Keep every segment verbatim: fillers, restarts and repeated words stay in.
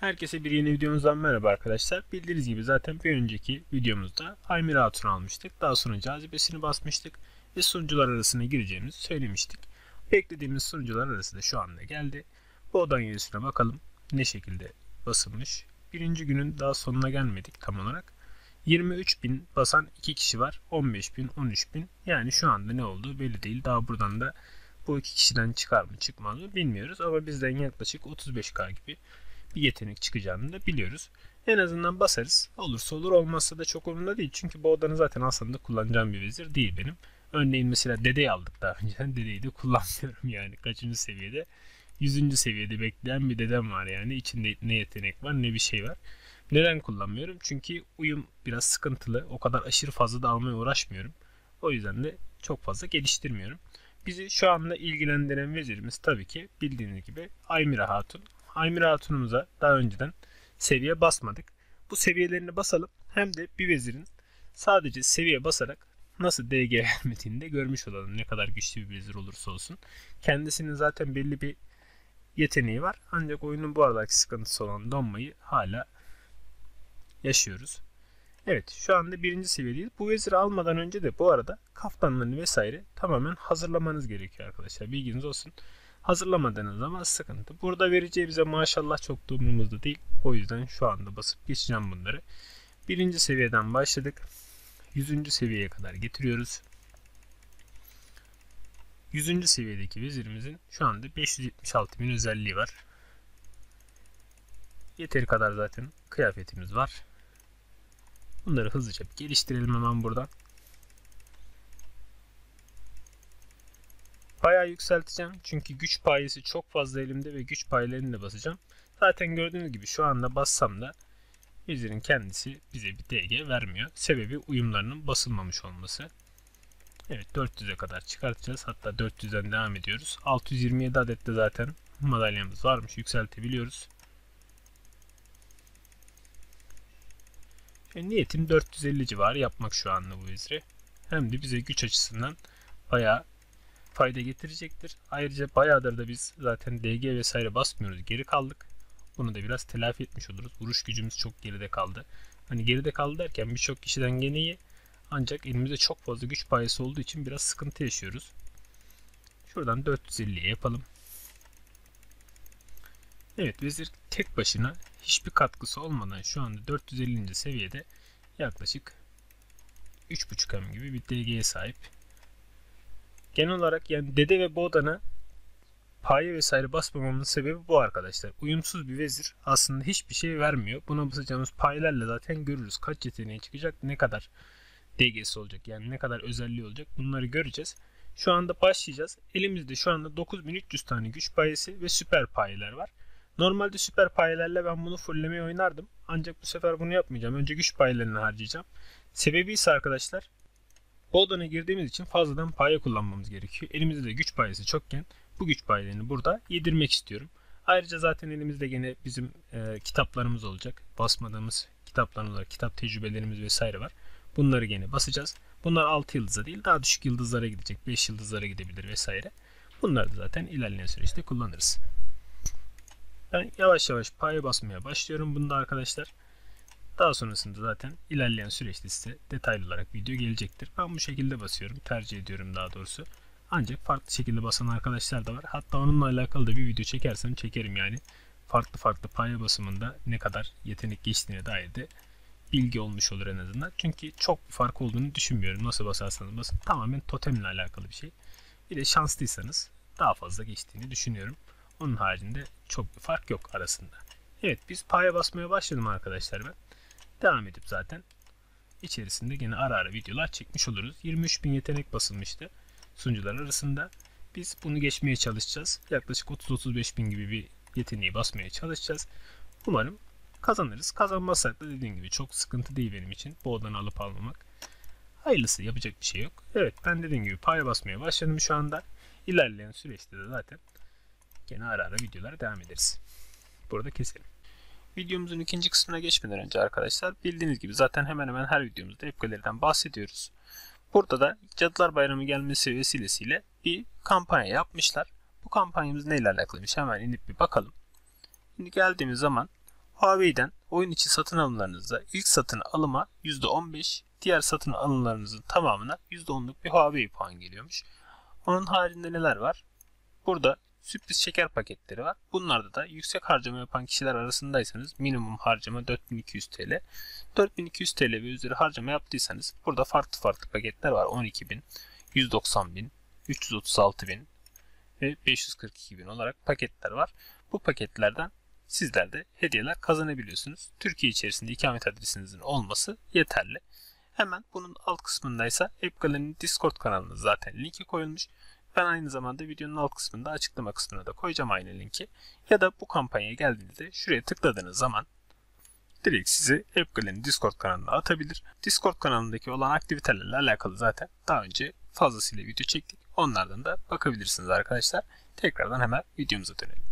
Herkese bir yeni videomuzdan merhaba arkadaşlar. Bildiğiniz gibi zaten bir önceki videomuzda Aymir Hatun'u almıştık. Daha sonra cazibesini basmıştık ve sunucular arasına gireceğimizi söylemiştik. Beklediğimiz sunucular arası da şu anda geldi. Bu odan üyesine bakalım ne şekilde basılmış. Birinci günün daha sonuna gelmedik tam olarak. yirmi üç bin basan iki kişi var. on beş bin, on üç bin. Yani şu anda ne olduğu belli değil. Daha buradan da bu iki kişiden çıkar mı çıkmaz mı bilmiyoruz. Ama bizden yaklaşık otuz beş bin gibi bir yetenek çıkacağını da biliyoruz. En azından basarız. Olursa olur, olmazsa da çok umurumda değil. Çünkü bu odanı zaten aslında kullanacağım bir vezir değil benim. Örneğin mesela dedeyi aldık daha önceden. Dedeyi de kullanmıyorum yani. Kaçıncı seviyede? yüzüncü seviyede bekleyen bir dedem var yani. İçinde ne yetenek var ne bir şey var. Neden kullanmıyorum? Çünkü uyum biraz sıkıntılı. O kadar aşırı fazla da almaya uğraşmıyorum. O yüzden de çok fazla geliştirmiyorum. Bizi şu anda ilgilendiren vezirimiz tabii ki bildiğiniz gibi Aymira Hatun. Aymira Hatun'umuza daha önceden seviye basmadık. Bu seviyelerini basalım. Hem de bir vezirin sadece seviye basarak nasıl D G vermediğini de görmüş olalım. Ne kadar güçlü bir vezir olursa olsun. Kendisinin zaten belli bir yeteneği var. Ancak oyunun bu aradaki sıkıntısı olan donmayı hala yaşıyoruz. Evet, şu anda birinci seviyedeyiz. Bu veziri almadan önce de bu arada kaftanlarını vesaire tamamen hazırlamanız gerekiyor arkadaşlar. Bilginiz olsun. Hazırlamadığınız zaman sıkıntı. Burada vereceği bize maşallah çok da umurumuzda değil. O yüzden şu anda basıp geçeceğim bunları. Birinci seviyeden başladık. Yüzüncü seviyeye kadar getiriyoruz. Yüzüncü seviyedeki vezirimizin şu anda beş yüz yetmiş altı bin özelliği var. Yeteri kadar zaten kıyafetimiz var. Bunları hızlıca geliştirelim hemen buradan. Bayağı yükselteceğim. Çünkü güç payesi çok fazla elimde ve güç paylarını da basacağım. Zaten gördüğünüz gibi şu anda bassam da vezirin kendisi bize bir D G vermiyor. Sebebi uyumlarının basılmamış olması. Evet, dört yüze kadar çıkartacağız. Hatta dört yüzden devam ediyoruz. altı yüz yirmi yedi adet de zaten madalyamız varmış. Yükseltebiliyoruz. E, niyetim dört yüz elli civarı yapmak şu anda bu veziri. Hem de bize güç açısından bayağı fayda getirecektir. Ayrıca bayağıdır da biz zaten D G vesaire basmıyoruz. Geri kaldık. Bunu da biraz telafi etmiş oluruz. Vuruş gücümüz çok geride kaldı. Hani geride kaldı derken birçok kişiden gene iyi. Ancak elimizde çok fazla güç payesi olduğu için biraz sıkıntı yaşıyoruz. Şuradan dört yüz elliye yapalım. Evet, vezir tek başına hiçbir katkısı olmadan şu anda dört yüz ellinci seviyede yaklaşık üç buçuk M gibi bir D G'ye sahip. Genel olarak yani dede ve boğdana paye vesaire basmamamın sebebi bu arkadaşlar. Uyumsuz bir vezir aslında hiçbir şey vermiyor. Buna basacağımız payelerle zaten görürüz. Kaç yeteneği çıkacak, ne kadar D G'si olacak, yani ne kadar özelliği olacak, bunları göreceğiz. Şu anda başlayacağız. Elimizde şu anda dokuz bin üç yüz tane güç payesi ve süper payeler var. Normalde süper payelerle ben bunu fulllemeyi oynardım. Ancak bu sefer bunu yapmayacağım. Önce güç payelerini harcayacağım. Sebebi ise arkadaşlar, bu odana girdiğimiz için fazladan paye kullanmamız gerekiyor. Elimizde de güç payesi çokken bu güç payelerini burada yedirmek istiyorum. Ayrıca zaten elimizde gene bizim e, kitaplarımız olacak. Basmadığımız kitaplarımız var. Kitap tecrübelerimiz vesaire var. Bunları gene basacağız. Bunlar altı yıldıza değil, daha düşük yıldızlara gidecek. beş yıldızlara gidebilir vesaire. Bunları da zaten ilerleyen süreçte kullanırız. Ben yavaş yavaş paye basmaya başlıyorum bunda arkadaşlar. Daha sonrasında zaten ilerleyen süreçte size detaylı olarak video gelecektir. Ben bu şekilde basıyorum. Tercih ediyorum daha doğrusu. Ancak farklı şekilde basan arkadaşlar da var. Hatta onunla alakalı da bir video çekersem çekerim yani. Farklı farklı paye basımında ne kadar yetenek geçtiğine dair de bilgi olmuş olur en azından. Çünkü çok bir fark olduğunu düşünmüyorum. Nasıl basarsanız basın. Tamamen totemle alakalı bir şey. Bir de şanslıysanız daha fazla geçtiğini düşünüyorum. Onun haricinde çok bir fark yok arasında. Evet, biz paye basmaya başladım arkadaşlar ben. Devam edip zaten içerisinde yine ara ara videolar çekmiş oluruz. yirmi üç bin yetenek basılmıştı sunucular arasında. Biz bunu geçmeye çalışacağız. Yaklaşık otuz otuz beş bin gibi bir yeteneği basmaya çalışacağız. Umarım kazanırız. Kazanmazsak da dediğim gibi çok sıkıntı değil benim için. Bu odanı alıp almamak. Hayırlısı, yapacak bir şey yok. Evet, ben dediğim gibi paye basmaya başladım şu anda. İlerleyen süreçte de zaten gene ara ara videolara devam ederiz. Burada keselim. Videomuzun ikinci kısmına geçmeden önce arkadaşlar, bildiğiniz gibi zaten hemen hemen her videomuzda F G'lerden bahsediyoruz. Burada da Cadılar Bayramı gelmesi vesilesiyle bir kampanya yapmışlar. Bu kampanyamız neyle alakalıymış hemen inip bir bakalım. Şimdi geldiğimiz zaman Huawei'den oyun içi satın alımlarınızda ilk satın alıma yüzde on beş, diğer satın alımlarınızın tamamına yüzde onluk bir Huawei puan geliyormuş. Onun haricinde neler var? Burada sürpriz şeker paketleri var. Bunlarda da yüksek harcama yapan kişiler arasındaysanız minimum harcama dört bin iki yüz TL. dört bin iki yüz TL ve üzeri harcama yaptıysanız burada farklı farklı paketler var. on iki bin, yüz doksan bin, üç yüz otuz altı bin ve beş yüz kırk iki bin olarak paketler var. Bu paketlerden sizler de hediyeler kazanabiliyorsunuz. Türkiye içerisinde ikamet adresinizin olması yeterli. Hemen bunun alt kısmındaysa AppGallery'nin Discord kanalına zaten linki koyulmuş. Ben aynı zamanda videonun alt kısmında açıklama kısmına da koyacağım aynı linki. Ya da bu kampanyaya geldiğinizde şuraya tıkladığınız zaman direkt sizi AppGallery'nin Discord kanalına atabilir. Discord kanalındaki olan aktivitelerle alakalı zaten daha önce fazlasıyla video çektik. Onlardan da bakabilirsiniz arkadaşlar. Tekrardan hemen videomuza dönelim.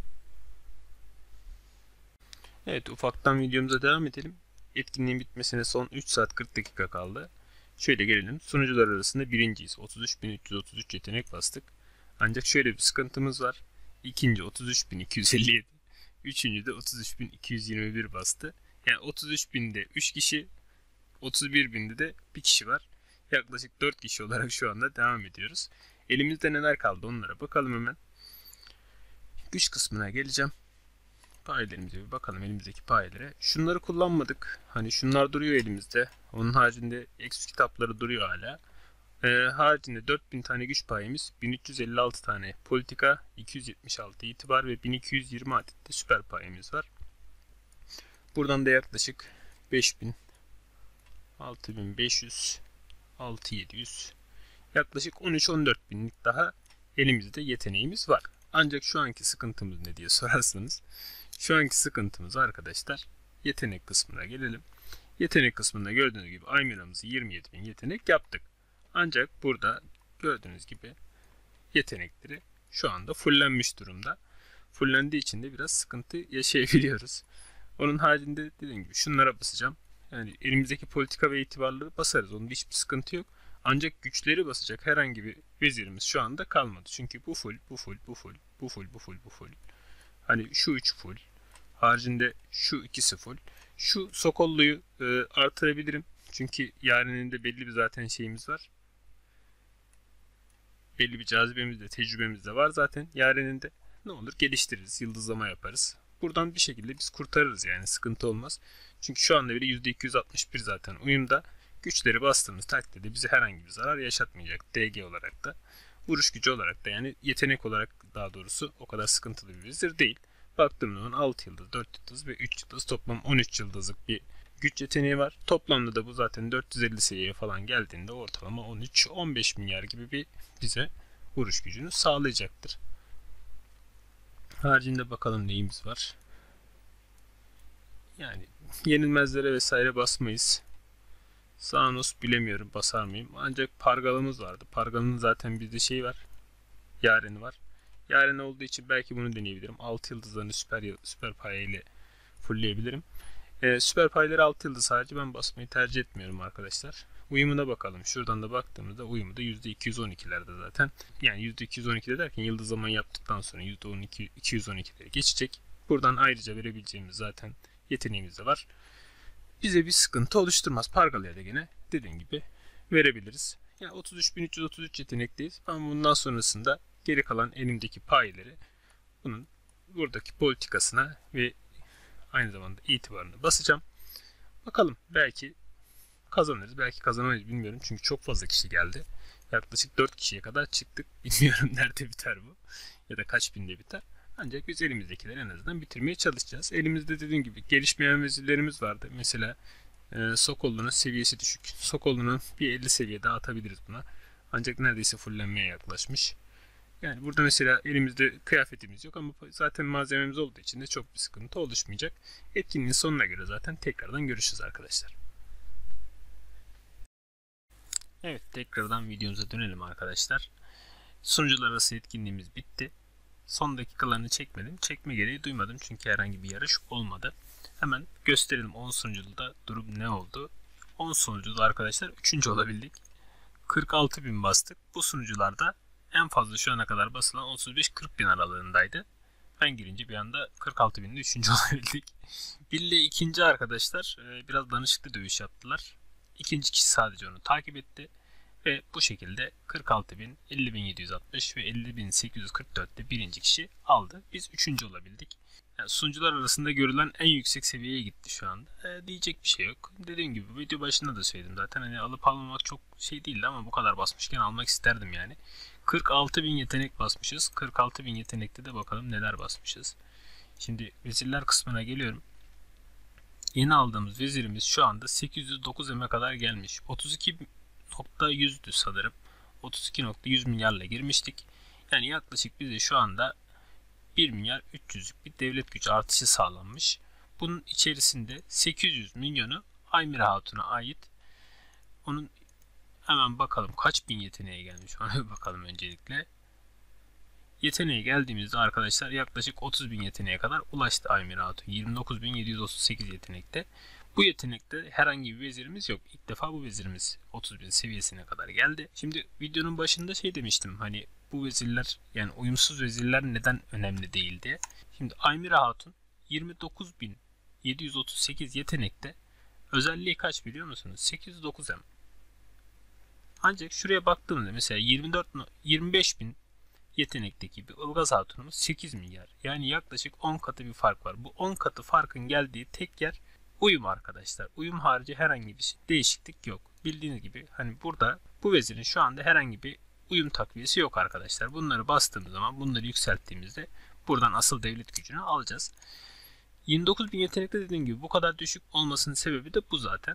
Evet, ufaktan videomuza devam edelim. Etkinliğin bitmesine son üç saat kırk dakika kaldı. Şöyle gelelim. Sunucular arasında birinciyiz. otuz üç bin üç yüz otuz üç yetenek bastık. Ancak şöyle bir sıkıntımız var. İkinci otuz üç bin iki yüz elli yedi. Üçüncü de otuz üç bin iki yüz yirmi bir bastı. Yani otuz üç binde üç kişi, otuz bir binde de bir kişi var. Yaklaşık dört kişi olarak şu anda devam ediyoruz. Elimizde neler kaldı onlara bakalım hemen. Güç kısmına geleceğim. Payelerimize bir bakalım, elimizdeki payelere. Şunları kullanmadık. Hani şunlar duruyor elimizde. Onun haricinde eksik kitapları duruyor hala. Ee, haricinde dört bin tane güç payemiz, bin üç yüz elli altı tane politika, iki yüz yetmiş altı itibar ve bin iki yüz yirmi adet de süper payemiz var. Buradan da yaklaşık beş bin, altı bin beş yüz, altı bin yedi yüz, yaklaşık on üç on dört binlik daha elimizde yeteneğimiz var. Ancak şu anki sıkıntımız ne diye sorarsanız, şu anki sıkıntımız arkadaşlar, yetenek kısmına gelelim. Yetenek kısmında gördüğünüz gibi Aymira'mızı yirmi yedi bin yetenek yaptık. Ancak burada gördüğünüz gibi yetenekleri şu anda fullenmiş durumda. Fullendiği için de biraz sıkıntı yaşayabiliyoruz. Onun haricinde dediğim gibi şunlara basacağım. Yani elimizdeki politika ve itibarları basarız. Onun hiçbir sıkıntı yok. Ancak güçleri basacak herhangi bir vezirimiz şu anda kalmadı. Çünkü bu full, bu full, bu full, bu full, bu full, bu full. Hani şu üç full. Haricinde şu ikisi full. Şu Sokollu'yu e, artırabilirim. Çünkü Yaren'in de belli bir zaten şeyimiz var. Belli bir cazibemiz de, tecrübemiz de var zaten. Yaren'in de ne olur geliştiririz, yıldızlama yaparız. Buradan bir şekilde biz kurtarırız, yani sıkıntı olmaz. Çünkü şu anda bile yüzde iki yüz altmış bir zaten uyumda. Güçleri bastığımız takdirde bize herhangi bir zarar yaşatmayacak. D G olarak da, vuruş gücü olarak da, yani yetenek olarak daha doğrusu o kadar sıkıntılı bir vezir değil. Baktığım zaman altı yıldız, dört yıldız ve üç yıldız, toplam on üç yıldızlık bir güç yeteneği var. Toplamda da bu zaten dört yüz elli seviyeye falan geldiğinde ortalama on üç on beş milyar gibi bir bize vuruş gücünü sağlayacaktır. Haricinde bakalım neyimiz var. Yani yenilmezlere vesaire basmayız. Zanos bilemiyorum basar mıyım. Ancak Pargal'ımız vardı. Pargal'ın zaten bizde şey var. Yaren'i var. Yaren olduğu için belki bunu deneyebilirim. altı yıldızlarını süper süper paye ile fullleyebilirim. Ee, süper payeleri altı yıldız harici ben basmayı tercih etmiyorum arkadaşlar. Uyumuna bakalım. Şuradan da baktığımızda uyumu da yüzde iki yüz on ikilerde zaten. Yani yüzde iki yüz on ikide derken yıldızlama yaptıktan sonra yüzde on iki iki yüz on ikilere geçecek. Buradan ayrıca verebileceğimiz zaten yeteneğimiz de var. Bize bir sıkıntı oluşturmaz. Pargalı'ya da gene dediğim gibi verebiliriz. Yani otuz üç bin üç yüz otuz üç yetenekteyiz. Ben bundan sonrasında geri kalan elimdeki payeleri bunun buradaki politikasına ve aynı zamanda itibarını basacağım. Bakalım, belki kazanırız, belki kazanamayız bilmiyorum. Çünkü çok fazla kişi geldi. Yaklaşık dört kişiye kadar çıktık. Bilmiyorum nerede biter bu. Ya da kaç binde biter. Ancak biz elimizdekileri en azından bitirmeye çalışacağız. Elimizde dediğim gibi gelişmeyen vezirlerimiz vardı. Mesela e, Sokollu'nun seviyesi düşük. Sokollu'nun bir elli seviye daha atabiliriz buna. Ancak neredeyse fullenmeye yaklaşmış. Yani burada mesela elimizde kıyafetimiz yok ama zaten malzememiz olduğu için de çok bir sıkıntı oluşmayacak. Etkinliğin sonuna göre zaten tekrardan görüşürüz arkadaşlar. Evet, tekrardan videomuza dönelim arkadaşlar. Sunucular arası etkinliğimiz bitti. Son dakikalarını çekmedim. Çekme gereği duymadım çünkü herhangi bir yarış olmadı. Hemen gösterelim on sunucuda durum ne oldu. on sunucuda arkadaşlar üçüncü olabildik. kırk altı bin bastık. Bu sunucularda en fazla şu ana kadar basılan otuz beş kırk bin aralığındaydı. Ben girince bir anda kırk altı binde üçüncü olabildik. bir ile ikinci arkadaşlar biraz danışıklı dövüş yaptılar. İkinci kişi sadece onu takip etti. Ve bu şekilde kırk altı bin, elli bin yedi yüz altmış ve elli bin sekiz yüz kırk dörtte birinci kişi aldı. Biz üçüncü olabildik. Yani sunucular arasında görülen en yüksek seviyeye gitti şu anda. E, diyecek bir şey yok. Dediğim gibi video başında da söyledim zaten. Hani alıp almamak çok şey değildi ama bu kadar basmışken almak isterdim yani. kırk altı bin yetenek basmışız. kırk altı bin yetenekte de bakalım neler basmışız. Şimdi vezirler kısmına geliyorum. Yeni aldığımız vezirimiz şu anda sekiz yüz dokuz M'e kadar gelmiş. otuz iki nokta yüzdü sanırım. otuz iki nokta yüz milyarla girmiştik. Yani yaklaşık bize şu anda bir milyar üç yüzlük bir devlet gücü artışı sağlanmış. Bunun içerisinde sekiz yüz milyonu Aymira Hatun'a ait. Onun hemen bakalım kaç bin yeteneğe gelmiş. Ona bir bakalım öncelikle. Yeteneğe geldiğimizde arkadaşlar yaklaşık otuz bin yeteneğe kadar ulaştı Aymira Hatun. yirmi dokuz bin yedi yüz otuz sekiz yetenekte. Bu yetenekte herhangi bir vezirimiz yok. İlk defa bu vezirimiz otuz bin seviyesine kadar geldi. Şimdi videonun başında şey demiştim. Hani bu vezirler, yani uyumsuz vezirler neden önemli değil diye. Şimdi Aymira Hatun yirmi dokuz bin yedi yüz otuz sekiz yetenekte. Özelliği kaç biliyor musunuz? sekiz yüz dokuz M. Ancak şuraya baktığımda mesela yirmi dört yirmi beş bin yetenekteki bir Ilgaz Hatun'umuz sekiz milyar. Yani yaklaşık on katı bir fark var. Bu on katı farkın geldiği tek yer uyum arkadaşlar. Uyum harici herhangi bir değişiklik yok. Bildiğiniz gibi hani burada bu vezirin şu anda herhangi bir uyum takviyesi yok arkadaşlar. Bunları bastığımız zaman, bunları yükselttiğimizde buradan asıl devlet gücünü alacağız. yirmi dokuz bin yetenekte dediğim gibi bu kadar düşük olmasının sebebi de bu zaten.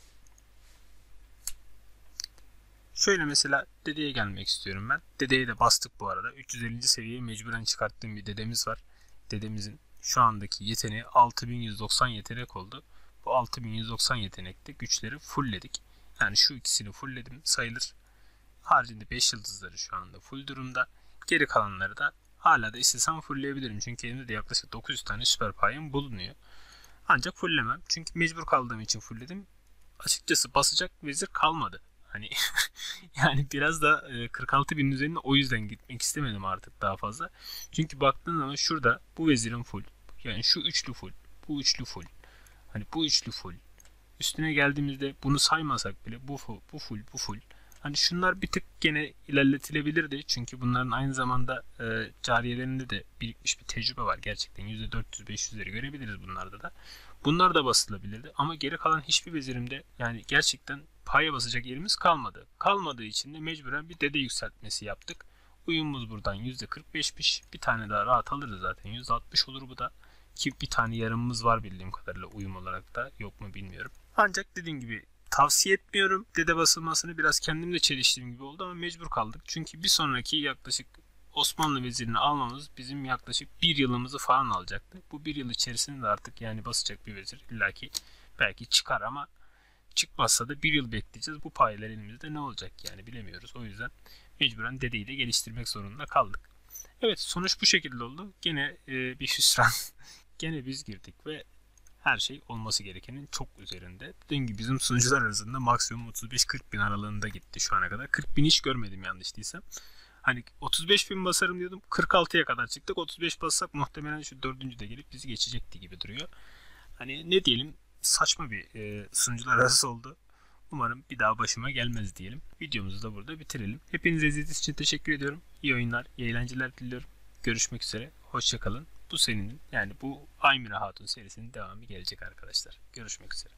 Şöyle mesela dedeye gelmek istiyorum ben. Dedeye de bastık bu arada. üç yüz ellinci seviyeye mecburen çıkarttığım bir dedemiz var. Dedemizin şu andaki yeteneği altı bin yüz doksan yetenek oldu. Bu altı bin yüz doksan yetenekte güçleri fullledik. Yani şu ikisini fullledim sayılır. Haricinde beş yıldızları şu anda full durumda. Geri kalanları da hala da istesem fullleyebilirim. Çünkü elimde de yaklaşık dokuz yüz tane süper payım bulunuyor. Ancak fulllemem. Çünkü mecbur kaldığım için fullledim. Açıkçası basacak vezir kalmadı. Hani yani biraz da kırk altı binin üzerine o yüzden gitmek istemedim artık daha fazla. Çünkü baktığın zaman şurada bu vezirin full. Yani şu üçlü full. Bu üçlü full. Hani bu üçlü full. Üstüne geldiğimizde bunu saymasak bile bu full, bu full, bu full. Hani şunlar bir tık gene ilerletilebilirdi. Çünkü bunların aynı zamanda e, cariyelerinde de birikmiş bir tecrübe var. Gerçekten yüzde dört yüz beş yüzleri görebiliriz bunlarda da. Bunlar da basılabilirdi. Ama geri kalan hiçbir vezirimde yani gerçekten paya basacak yerimiz kalmadı. Kalmadığı için de mecburen bir dede yükseltmesi yaptık. Uyumumuz buradan yüzde kırk beşmiş. Bir tane daha rahat alırız zaten. yüzde altmış olur bu da. Ki bir tane yarımımız var bildiğim kadarıyla uyum olarak da. Yok mu bilmiyorum. Ancak dediğim gibi tavsiye etmiyorum. Dede basılmasını biraz kendimle çeliştiğim gibi oldu ama mecbur kaldık. Çünkü bir sonraki yaklaşık Osmanlı vezirini almamız bizim yaklaşık bir yılımızı falan alacaktı. Bu bir yıl içerisinde de artık yani basacak bir vezir illaki belki çıkar ama çıkmazsa da bir yıl bekleyeceğiz. Bu payeler elimizde ne olacak yani bilemiyoruz. O yüzden mecburen dedeyi de geliştirmek zorunda kaldık. Evet, sonuç bu şekilde oldu. Gene e, bir hüsran. Gene biz girdik ve her şey olması gerekenin çok üzerinde. Dediğim gibi bizim sunucular arasında maksimum otuz beş kırk bin aralığında gitti şu ana kadar. kırk bin hiç görmedim yanlış değilsem. Hani otuz beş bin basarım diyordum. kırk altıya kadar çıktık. otuz beş bassak muhtemelen şu dördüncü de gelip bizi geçecekti gibi duruyor. Hani ne diyelim, saçma bir e, sunucular arası oldu. Umarım bir daha başıma gelmez diyelim. Videomuzu da burada bitirelim. Hepinize izlediğiniz için teşekkür ediyorum. İyi oyunlar, iyi eğlenceler diliyorum. Görüşmek üzere. Hoşçakalın. Bu serinin yani bu Aymira Hatun serisinin devamı gelecek arkadaşlar. Görüşmek üzere.